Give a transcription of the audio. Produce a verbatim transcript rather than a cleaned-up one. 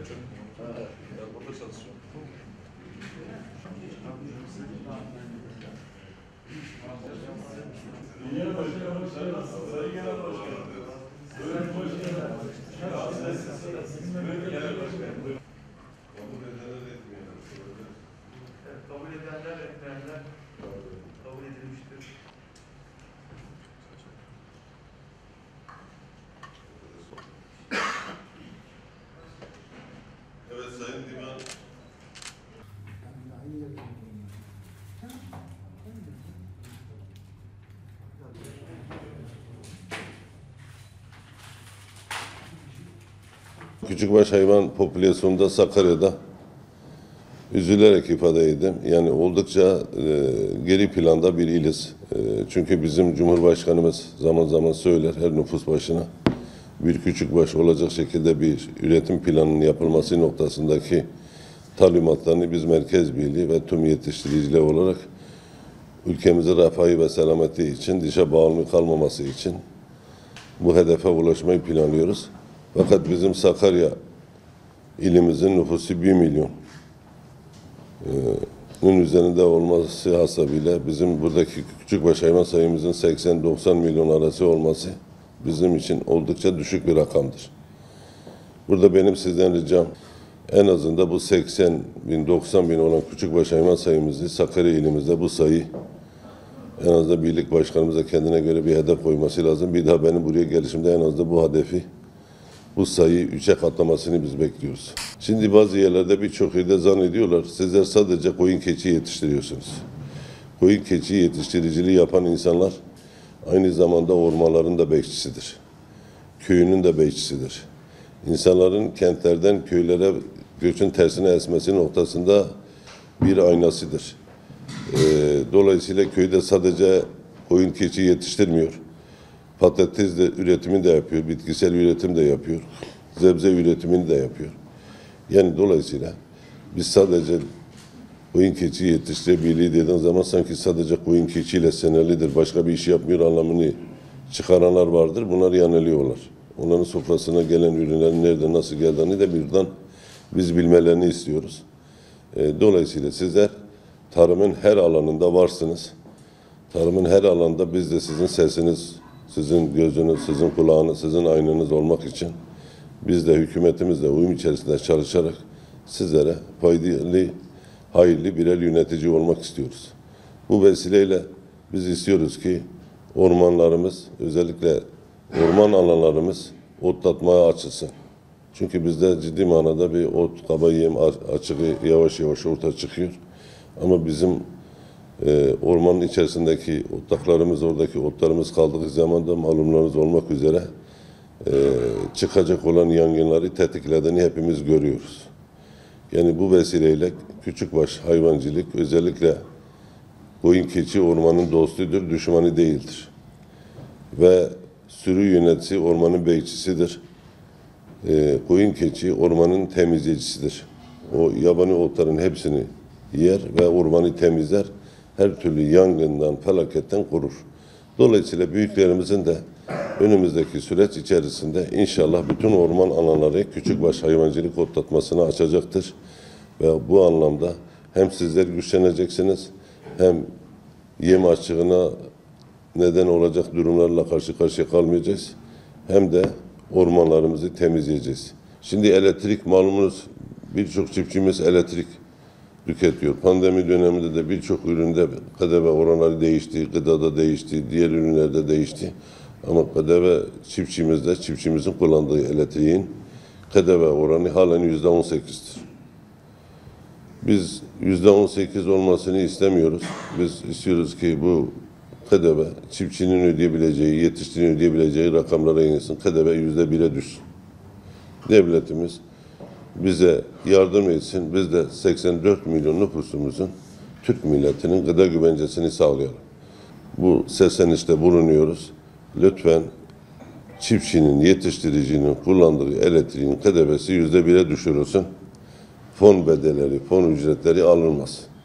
Selçuk. Ben burada çalışıyorum. Genel Başkanım, Sayın Genel Başkanım. Sayın Başkanım. Genel Başkanım. Kabul edenler, etmeyenler kabul edilmiştir. Evet Sayın Divan. Küçükbaş hayvan popülasyonunda Sakarya'da üzülerek ifade edeyim. Yani oldukça e, geri planda bir iliz. E, çünkü bizim Cumhurbaşkanımız zaman zaman söyler her nüfus başına bir küçükbaş olacak şekilde bir üretim planının yapılması noktasındaki talimatlarını biz Merkez Birliği ve tüm yetiştiriciler olarak ülkemizin refahı ve selameti için, dışa bağımlı kalmaması için bu hedefe ulaşmayı planlıyoruz. Fakat bizim Sakarya ilimizin nüfusu bir milyon. Ee, üzerinde olması hasabıyla bizim buradaki küçükbaş hayvan sayımızın seksen doksan milyon arası olması bizim için oldukça düşük bir rakamdır. Burada benim sizden ricam en azından bu seksen bin doksan bin olan küçükbaş hayvan sayımızı Sakarya ilimizde bu sayı en azından birlik başkanımıza kendine göre bir hedef koyması lazım. Bir daha benim buraya gelişimde en azından bu hedefi bu sayıyı üçe katlamasını biz bekliyoruz. Şimdi bazı yerlerde birçok yerde zannediyorlar sizler sadece koyun keçi yetiştiriyorsunuz. Koyun keçi yetiştiriciliği yapan insanlar aynı zamanda ormanların da bekçisidir. Köyünün de bekçisidir. İnsanların kentlerden köylere göçün tersine esmesi noktasında bir aynasıdır. Ee, dolayısıyla köyde sadece koyun keçi yetiştirmiyor. Patates de üretimi de yapıyor, bitkisel üretim de yapıyor, sebze üretimini de yapıyor. Yani dolayısıyla biz sadece koyun keçi yetiştirebildiği dediğin zaman sanki sadece koyun keçiyle senelidir, başka bir iş yapmıyor anlamını çıkaranlar vardır. Bunlar yanılıyorlar. Onların sofrasına gelen ürünlerin nerede, nasıl geldiğini de birden biz bilmelerini istiyoruz. E, dolayısıyla sizler tarımın her alanında varsınız. Tarımın her alanda biz de sizin sesiniz, sizin gözünüz, sizin kulağınız, sizin aynınız olmak için biz de hükümetimizle uyum içerisinde çalışarak sizlere faydalı, hayırlı birer yönetici olmak istiyoruz. Bu vesileyle biz istiyoruz ki ormanlarımız, özellikle orman alanlarımız otlatmaya açılsın. Çünkü bizde ciddi manada bir ot, kaba yem açığı yavaş yavaş ortaya çıkıyor. Ama bizim e, ormanın içerisindeki otlaklarımız, oradaki otlarımız kaldığı zaman da malumlarınız olmak üzere e, çıkacak olan yangınları tetiklediğini hepimiz görüyoruz. Yani bu vesileyle küçükbaş hayvancılık özellikle koyun keçi ormanın dostudur, düşmanı değildir. Ve sürü yöneticisi ormanın bekçisidir. E, koyun keçi ormanın temizleyicisidir. O yabani otların hepsini yer ve ormanı temizler. Her türlü yangından, felaketten korur. Dolayısıyla büyüklerimizin de önümüzdeki süreç içerisinde inşallah bütün orman alanları küçükbaş hayvancılık otlatmasını açacaktır. Ve bu anlamda hem sizler güçleneceksiniz, hem yem açığına neden olacak durumlarla karşı karşıya kalmayacağız, hem de ormanlarımızı temizleyeceğiz. Şimdi elektrik malumunuz, birçok çiftçimiz elektrik tüketiyor. Pandemi döneminde de birçok üründe K D V oranları değişti, gıdada değişti, diğer ürünlerde değişti. Ama K D V çiftçimizde, çiftçimizin kullandığı elektriğin K D V oranı halen yüzde on sekizdir. Biz yüzde on sekiz olmasını istemiyoruz. Biz istiyoruz ki bu K D V çiftçinin ödeyebileceği, yetiştirinin ödeyebileceği rakamlara insin. K D V yüzde bire düşsün. Devletimiz bize yardım etsin. Biz de seksen dört milyon nüfusumuzun, Türk milletinin gıda güvencesini sağlayalım. Bu seslenişte bulunuyoruz. Lütfen çiftçinin, yetiştiricinin kullandığı elektriğin K D V'si yüzde bire düşürülsün. Fon bedelleri, fon ücretleri alınmaz.